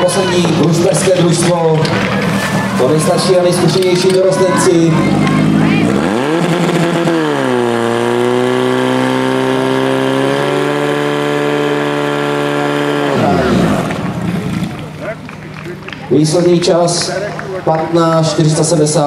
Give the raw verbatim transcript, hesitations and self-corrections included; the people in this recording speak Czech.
poslední družsterské družstvo. To nejstarší a nejzkušenější dorostenci. Výsledný čas patnáct čtyři sta sedmdesát.